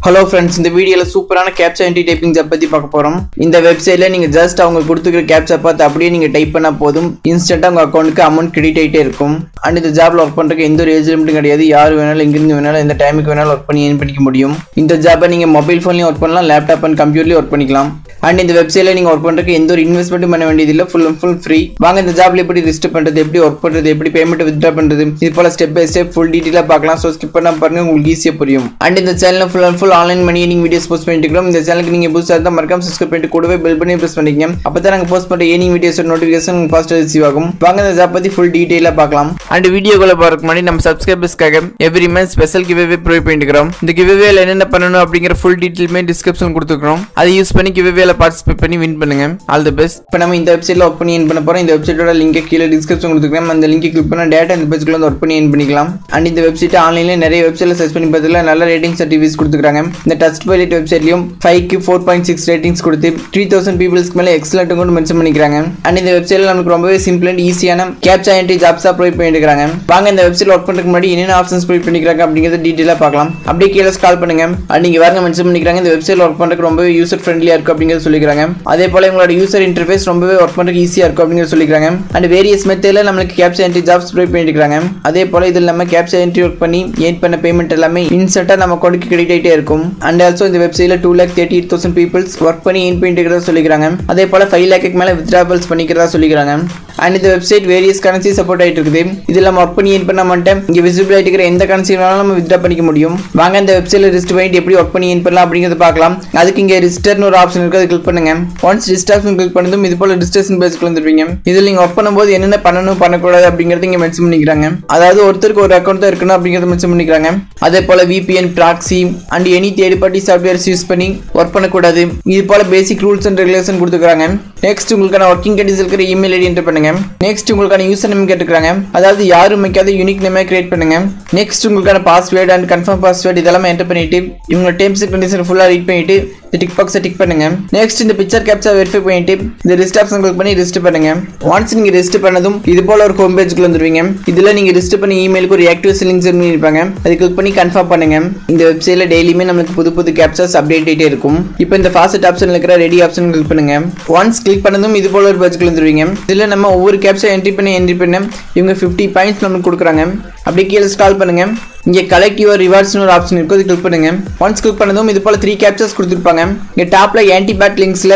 Hello friends, இந்த வீடியோல சூப்பரான கேப்சா என்ட்ரி டைப்பிங் ஜாப் பத்தி பார்க்க போறோம். இந்த வெப்சைட்ல நீங்க ஜஸ்ட் அவங்க கொடுத்துக்கிற கேப்சா பார்த்து அப்படியே நீங்க டைப் பண்ணா போதும் இன்ஸ்டன்ட்டா உங்க அக்கவுண்ட்க்கு அமௌண்ட் கிரெடிட் ஆயிட்டே இருக்கும். அண்ட் இந்த ஜாப்ல வர்க் பண்றதுக்கு எந்த ஒரு ஏஜ் லிமிட்டும் கிடையாது. யார் வேணாலும் எங்க இருந்து வேணாலும் எந்த டைமுக்கு வேணாலும் வர்க் பண்ணி ஏர்ன் பண்ணிக்க முடியும். இந்த ஜாபை நீங்க மொபைல் ஃபோன்லயும் வர்க் பண்ணலாம், லேப்டாப் அண்ட் கம்ப்யூட்டர்லயும் வர்க் பண்ணிக்கலாம். அண்ட் இந்த வெப்சைட்ல நீங்க வர்க் பண்றதுக்கு எந்த ஒரு இன்வெஸ்ட்மெண்ட்டும் பண்ண வேண்டியது இல்ல, ஃபுல் அண்ட் ஃபுல் ஃப்ரீ. வாங்க இந்த ஜாப்ல எப்படி ரிஜிஸ்டர் பண்றது, எப்படி வர்க் பண்றது, எப்படி பேமெண்ட் வித்ட்ரா பண்றது, இது போல ஸ்டெப் பை ஸ்டெப் ஃபுல் டீடைலா பார்க்கலாம். சோ ஸ்கிப் பண்ணாம பாருங்க, உங்களுக்கு ஈஸியா புரியும். அண்ட் இந்த சேனல்ல full and full online money earning videos post பண்ணிட்டு இருக்கோம். இந்த சேனலுக்கு நீங்க புதுசா இருந்தா மறக்காம சப்ஸ்கிரைப் பண்ணிட்டு கூடவே பெல் பட்டனை பிரஸ் பண்ணிக்கங்க. அப்பதான் நாங்க போஸ்ட் பண்ற ஏர்னிங் வீடியோஸ் நோட்டிஃபிகேஷன் ஃபாஸ்டா ரிசீவ் ஆகும். வாங்க இந்த ஜாப் பத்தி ஃபுல் டீடைலா பார்க்கலாம். அண்ட் வீடியோக்குள்ள போறதுக்கு முன்னாடி நம்ம சப்ஸ்கிரைபர்ஸ்க்காக every month special giveaway provide பண்ணிட்டு இருக்கோம். இந்த கிவ்அவேல என்னென்ன பண்ணனும் அப்படிங்கற ஃபுல் டீடைல்மே டிஸ்கிரிப்ஷன் கொடுத்துக்கிறோம். அதை யூஸ் பண்ணி கிவ்அவேல பார்ட்டிசிபேட் பண்ணி வின் பண்ணுங்க. All the best. இப்போ நம்ம இந்த வெப்சைட்ல வர்க் பண்ணி ஏர்ன் பண்ண போறோம். இந்த வெப்சைட்டோட லிங்கை கீழ டிஸ்கிரிப்ஷன் கொடுத்துக்கிறேன். அந்த லிங்கை கிளிக் பண்ணா டேரக்டா இந்த பேஜ்க்குள்ள வந்து வர்க் பண்ணி ஏர்ன் பண்ணிக்கலாம். அண்ட் இந்த வெப்சைட் ஆன்லைன்ல நிறைய வெப்சைட்ல சர்ச் பண்ணி பார்த்ததுல நல்ல ரேட்டிங்ஸ் ரிவ்யூஸ் கொடுத்துக்கிறாங்க. இந்த டஸ்ட் பைலட் வெப்சைட்லயும் 5க்கு 4.6 ரேட்டிங்ஸ் கொடுத்து 3000 பீப்பிள்ஸ்க்கு மேல எக்ஸலென்ட் கூட மென்ஷன் பண்ணிக்கிறாங்க. அண்ட் இந்த வெப்சைட்ல நமக்கு ரொம்பவே சிம்பிள் அண்ட் ஈஸியான கேப்சா என்ட்ரி ஜாப்ஸா ப்ரொவைட் பண்ணிட்டு இருக்காங்க. வாங்க இந்த வெப்சைட்ல வர்க் பண்றதுக்கு முன்னாடி என்னென்ன ஆப்ஷன்ஸ் ப்ரொவைட் பண்ணிக்கிறாங்க அப்படிங்கறத டீடைலா பார்க்கலாம். அப்படியே கீழ ஸ்க்ரால் பண்ணுங்க. அண்ட் நீங்க வேற மென்ஷன் பண்ணிக்கிறாங்க இந்த வெப்சைட்ல வர்க் பண்றதுக்கு ரொம்பவே யூசர் ஃப்ரெண்ட்லியா இருக்கு அப்படிங்கறத சொல்லிக்கிறாங்க. அதே போல உங்களோட யூசர் இன்டர்ஃபேஸ் ரொம்பவே வர்க் பண்றதுக்கு ஈஸியா இருக்கும் அப்படிங்கறத சொல்லிக்கிறாங்க. அண்ட் வேரியஸ் மெத்தட்ல நமக்கு கேப்சா என்ட்ரி ஜாப்ஸ் ப்ரொவைட் பண்ணிட்டு இருக்காங்க. அதே போல இதுல நம்ம கேப்சா என்ட்ரி வர்க் பண்ணி ஏர்ன் பண்ண பேமெண்ட் எல்லாமே இன்ஸ்டன்ட்டா நம்ம அக்கவுண்ட்க்கு கிரெடிட் ஆயிட்டே இருக்கும். அண்ட் ஆல்சோ இந்த வெப்சைட்ல 2,38,000 பீப்பிள்ஸ் வர்க் பண்ணி ஏர்ன் பண்ணிட்டு இருக்கிறதா சொல்லிக்கிறாங்க. அதே போல 5 lakhக்கு மேல வித்ட்ராவல்ஸ் பண்ணிக்கிறதா சொல்லிக்கிறாங்க. அண்ட் இந்த வெப்சைட் வேரியஸ் கரன்சி சப்போர்ட் ஆயிட்டு இருக்குது. இதுல நம்ம வர்க் பண்ணி ஏர்ன் பண்ண மாட்டேன், இங்க விசிபிள் ஆயிட்டு இருக்கிற எந்த கரன்சினாலும் நம்ம வித்ட்ரா பண்ணிக்க முடியும். வாங்க இந்த வெப்சைட்ல ரெஜிஸ்டர் பண்ணிட்டு எப்படி வர்க் பண்ணி ஏர்ன் பண்ணலாம் அப்படிங்கறத பார்க்கலாம். அதுக்கு இங்க ரெஜிஸ்டர்னு ஒரு ஆப்ஷன் இருக்கு, அதை கிளிக் பண்ணுங்க. ஒன்ஸ் ரெஜிஸ்டர் கிளிக் பண்ணதும் இது போல ரெஜிஸ்ட்ரேஷன் பேஜ்க்கு வந்துருவீங்க. இதுல நீங்க வர்க் பண்ணும்போது என்னென்ன பண்ணணும் பண்ணக்கூடாது அப்படிங்கறத இங்க மென்ஷன் பண்ணிக்கிறாங்க. அதாவது ஒருத்தருக்கு ஒரு அக்கவுண்ட் தான் இருக்கணும் அப்படிங்கறத மென்ஷன் பண்ணிக்கிறாங்க. அதே போல VPN, proxy and any third party softwares use பண்ணி வர்க் பண்ணக்கூடாது. இது போல பேசிக் ரூல்ஸ் அண்ட் ரெகுலேஷன் கொடுத்துக்கிறாங்க. நெக்ஸ்ட் உங்களுக்கான ஒர்க்கிங் கண்டிஷன் இருக்கிற இமெயில் ஐடி என்டர் பண்ணுங்க. நெக்ஸ்ட் உங்களுக்கான யூசர் நேம் கேட்டுக்கிறாங்க, அதாவது யாரும் வைக்காத யூனிக் நேமை கிரியேட் பண்ணுங்க. நெக்ஸ்ட் உங்களுக்கான பாஸ்வேர்ட் அண்ட் கன்ஃபார்ம் பாஸ்வேர்ட் இதெல்லாம் என்டர் பண்ணிட்டு இவங்க டேர்ம்ஸ் அண்ட் கண்டிஷன் ஃபுல்லா ரீட் பண்ணிட்டு இந்த டிக் பாக்ஸை டிக் பண்ணுங்க. நெக்ஸ்ட் இந்த பிக்சர் கேப்சா வெரிஃபை பண்ணிட்டு இந்த ரெஜிஸ்டர் ஆப்ஷன் கிளிக் பண்ணி ரெஜிஸ்டர் பண்ணுங்க. ஒன்ஸ் நீங்க ரெஜிஸ்டர் பண்ணதும் இது போல ஒரு ஹோம் பேஜ்க்கு வந்துருவீங்க. இதுல நீங்க ரெஜிஸ்டர் பண்ணி இமெயிலுக்கு ஒரு ஆக்டிவ் லிங்க் சென்ட் பண்ணிருப்பாங்க, அதை கிளிக் பண்ணி கன்ஃபார்ம் பண்ணுங்க. இந்த வெப்சைட்ல டெய்லியுமே நமக்கு புது புது கேப்சாஸ் அப்டேட் ஆயிட்டே இருக்கும். இப்போ இந்த ஃபாஸ்ட் ஆப்ஷன்ல இருக்கிற ரெடி ஆப்ஷன் கிளிக் பண்ணுங்க. ஒன்ஸ் கிளிக் பண்ணதும் இது போல ஒரு பேஜ்க்கு வந்துருவீங்க. இதுல நம்ம ஒவ்வொரு கேப்சா என்ட்ரி பண்ண இவங்க 50 பாயிண்ட்ஸ் நமக்கு கொடுக்குறாங்க. அப்படியே கீழே ஸ்க்ரால் பண்ணுங்க. இங்க கலெக்ட் யுவர் ரிவார்ட்ஸ்னு ஒரு ஆப்ஷன் இருக்கு, அதை கிளிக் பண்ணுங்க. ஒன்ஸ் கிளிக் பண்ணதும் இது போல 3 கேப்சாஸ் கொடுத்துருப்பாங்க. இங்க டாப்ல ஆன்டி பேட் லிங்க்ஸ்ல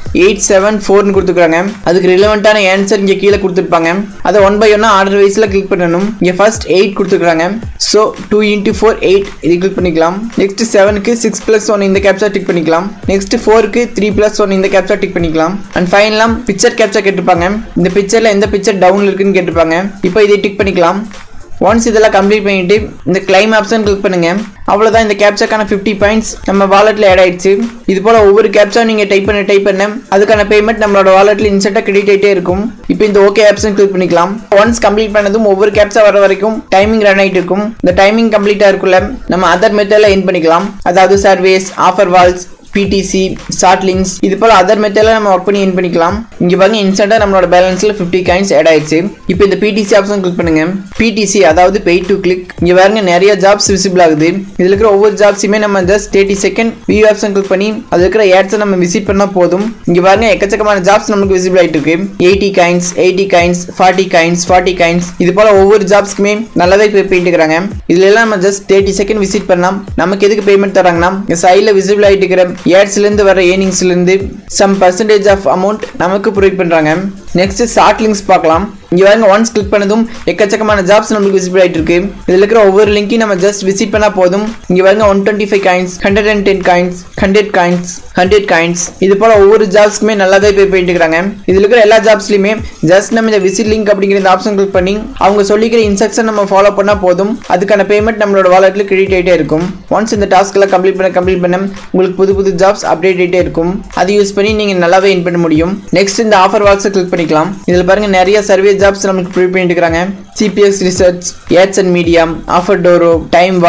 874 கொடுத்துருக்காங்க. அதுக்கு ரிலவெண்டான ஆன்சர் இங்க கீழே கொடுத்துருப்பாங்க. அதை 1 by 1 ஆர்டர் வைஸ்ல கிளிக் பண்ணணும். இங்க ஃபர்ஸ்ட் 8 கொடுத்துருக்காங்க. ஸோ 2 × 4 8 இது கிளிக் பண்ணிக்கலாம். நெக்ஸ்ட் 7க்கு 6+1 இந்த கேப்சா டிக் பண்ணிக்கலாம். நெக்ஸ்ட் 4க்கு 3+1 இந்த கேப்சா டிக் பண்ணிக்கலாம். அண்ட் ஃபைனலா பிக்சர் கேப்சா கேட்டிருப்பாங்க. இந்த பிக்சர்ல எந்த பிக்சர் டவுன்ல இருக்குன்னு கேட்டிருப்பாங்க. இப்போ இதை டிக் பண்ணிக்கலாம். ஒன்ஸ் இதெல்லாம் கம்ப்ளீட் பண்ணிட்டு இந்த கிளைம் ஆப்ஷன் கிளிக் பண்ணுங்க. அவ்வளவுதான், இந்த கேப்சாக்கான 50 பாயிண்ட்ஸ் நம்ம வாலெட்ல ஆட் ஆயிடுச்சு. இது போல ஒவ்வொரு கேப்சா நீங்க டைப் பண்ண அதுக்கான பேமெண்ட் நம்மளோட வாலெட்ல இன்ஸ்டன்ட்டா கிரெடிட் ஆயிட்டே இருக்கும். இப்போ இந்த ஓகே ஆப்ஷன் கிளிக் பண்ணிக்கலாம். ஒன்ஸ் கம்ப்ளீட் பண்ணதும் ஒவ்வொரு கேப்சா வர வரைக்கும் டைமிங் ரன் ஆயிட்டு இருக்கும். இந்த டைமிங் கம்ப்ளீட்டா இருக்குள்ள நம்ம அதர் மெத்தட்ல எர்ன் பண்ணிக்கலாம். அதாவது surveys, offer walls, PTC, short links இது போல அதர் மெத்தட்ல நம்ம வர்க் பண்ணி ஏர்ன் பண்ணிக்கலாம். இங்க பாருங்க இன்ஸ்டன்ட்டா நம்மளோட பேலன்ஸ்ல 50 காயின்ஸ் ஆட் ஆயிடுச்சு. இப்போ இந்த PTC ஆப்ஷன் கிளிக் பண்ணுங்க. PTC அதாவது pay to click. இங்க பாருங்க நிறைய ஜாப்ஸ் விசிபிள் ஆகுது. இதுல இருக்கிற ஒவ்வொரு ஜாப்ஸுமே நம்ம just 30 second view option click பண்ணி அதுல இருக்கிற ஆட்ஸை நம்ம விசிட் பண்ணா போதும். இங்க பாருங்க எக்கச்சக்கமான ஜாப்ஸ் நமக்கு விசிபிள் ஆயிட்டு இருக்கு. 80 காயின்ஸ், 80 காயின்ஸ், 40 காயின்ஸ், 40 காயின்ஸ் இது போல ஒவ்வொரு ஜாப்ஸ்க்குமே நல்லாவே பே பண்ணிட்டு இருக்காங்க. இதுல எல்லாம் நம்ம ஜஸ்ட் 30 செகண்ட் விசிட் பண்ணா நமக்கு எதுக்கு பேமெண்ட் தராங்கன்னா இந்த சைடுல விசிபிள் ஆயிட்டு இருக்கிற ஏட்ஸ்ல இருந்து வர ஏர்னிங்ஸ்ல இருந்து சம் பர்சன்டேஜ் ஆஃப் அமௌண்ட் நமக்கு ப்ரொவைட் பண்றாங்க. நெக்ஸ்ட் ஷார்ட் லிங்க்ஸ் பார்க்கலாம். இங்க வாங்க ஒன்ஸ் கிளிக் பண்ணதும் எக்கச்சக்கமான ஜாப்ஸ் நமக்கு விசிபிள் ஆயிட்டு இருக்கு. இதுல இருக்கிற ஒவ்வொரு லிங்கையும் நம்ம ஜஸ்ட் விசிட் பண்ணா போதும். இங்க வாங்க 125 காயின்ஸ், 110 காயின்ஸ், 100 காயின்ஸ், 100 காயின்ஸ் இது போல ஒவ்வொரு ஜாப்ஸ்க்குமே நல்லாவே பே பண்ணிட்டு இருக்காங்க. இதுல இருக்கிற எல்லா ஜாப்ஸ்லயுமே ஜஸ்ட் நம்ம இந்த விசிட் லிங்க் அப்படிங்கிற இந்த ஆப்ஷன் கிளிக் பண்ணி அவங்க சொல்லிக்கிற இன்ஸ்ட்ரக்ஷன் நம்ம ஃபாலோ பண்ணா போதும். அதுக்கான பேமெண்ட் நம்மளோட வாலெட்ல கிரெடிட் ஆயிட்டே இருக்கும். ஒன்ஸ் இந்த டாஸ்க் எல்லாம் கம்ப்ளீட் பண்ண உங்களுக்கு புது புது ஜாப்ஸ் அப்டேட் ஆயிட்டே இருக்கும். அதை யூஸ் பண்ணி நீங்க நல்லாவே earn பண்ண முடியும். நெக்ஸ்ட் இந்த ஆஃபர் வால்ஸை கிளிக் பண்ணிக்கலாம். இதுல பாருங்க நிறைய சர்வே ஜாப்ஸ் நமக்கு ப்ரிப்பேர் பண்ணிட்டு இருக்காங்க. CPX research, ads and media, offer toro, time wall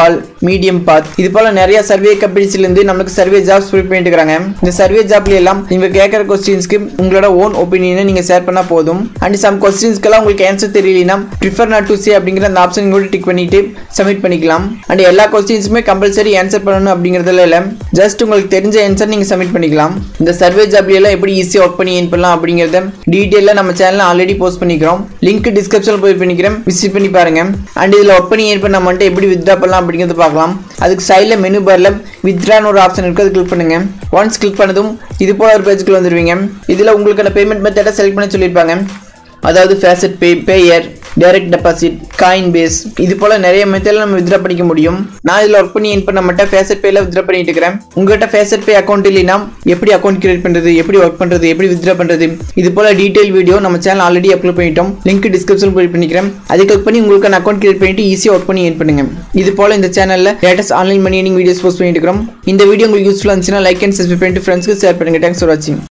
medium path, இது போல நிறைய சர்வே கம்பெனிஸ்ல இருந்து நமக்கு சர்வே ஜாப்ஸ் ப்ரொவைட் பண்ணிட்டு இருக்காங்க. இந்த சர்வே ஜாப்ல எல்லாம் நீங்க கேட்கற क्वेश्चंसக்கு உங்களோட ஓன் ஒபினியனை நீங்க ஷேர் பண்ணா போதும். அண்ட் சம் क्वेश्चंसக்குலாம் உங்களுக்கு ஆன்சர் தெரியலனா prefer not to say அப்படிங்கற அந்த ஆப்ஷன் கூட டிக் பண்ணிட்டு சப்மிட் பண்ணிக்கலாம். அண்ட் எல்லா क्वेश्चंसமே கம்பல்சரி ஆன்சர் பண்ணனும் அப்படிங்கறதுல இல்ல, ஜஸ்ட் உங்களுக்கு தெரிஞ்ச ஆன்சர் நீங்க சப்மிட் பண்ணிக்கலாம். இந்த சர்வே ஜாப்ல எல்லாம் எப்படி ஈஸியா வர்க் பண்ணி earn பண்ணலாம் அப்படிங்கறத டீடைலா நம்ம சேனல்ல ஆல்ரெடி போஸ்ட் பண்ணிக்கிறோம். லிங்க் டிஸ்கிரிப்ஷன்ல போய் பண்ணிக்கிறேன், விசிட் பண்ணி பாருங்க. அண்ட் இதுல வர்க் பண்ணி earn பண்ண அமௌண்ட் எப்படி வித்ட்ரா பண்ணலாம் அப்படிங்கறத பார்க்கலாம். அதுக்கு சைடுல மெனு பார்ல வித்ட்ரான்னு ஒரு ஆப்ஷன் இருக்கு, அது கிளிக் பண்ணுங்க. ஒன்ஸ் கிளிக் பண்ணதும் இது போல ஒரு பேஜ்க்குள்ள வந்துருவீங்க. இதுல உங்களுக்கான பேமெண்ட் மெத்தட செலக்ட் பண்ண சொல்லிருப்பாங்க. அதாவது FaucetPay, Payeer, direct deposit, Coinbase, இது போல நிறைய மெத்தட்ல நம்ம வித்ட்ரா பண்ணிக்க முடியும். நான் இதுல வர்க் பண்ணி earn பண்ண மட்டும் ஃபேசட் பேல வித்ட்ரா பண்ணிட்டு இருக்கேன். உங்ககிட்ட ஃபேசட் பே அக்கவுண்ட் இல்லைனா எப்படி அக்கவுண்ட் கிரியேட் பண்றது, எப்படி வர்க் பண்றது, எப்படி வித்ட்ரா பண்றது, இது போல டீடைல் வீடியோ நம்ம சேனல் ஆல்ரெடி அப்லோட் பண்ணிட்டோம். லிங்க் டிஸ்கிரிப்ஷன்ல போய் பண்ணிக்கிறேன். அதை கிளிக் பண்ணி உங்களுக்கான அக்கவுண்ட் கிரியேட் பண்ணிட்டு ஈஸியா வர்க் பண்ணி earn பண்ணுங்க. இது போல இந்த சேனல்ல latest online money earning videos post பண்ணிட்டு இருக்கோம். இந்த வீடியோ உங்களுக்கு யூஸ்ஃபுல்லா இருந்துச்சுனா லைக் அண்ட் சப்ஸ்கிரைப் பண்ணிட்டு ஃப்ரெண்ட்ஸ்க்கு ஷேர் பண்ணுங்க. தேங்க்ஸ் ஃபார் வாட்சிங்.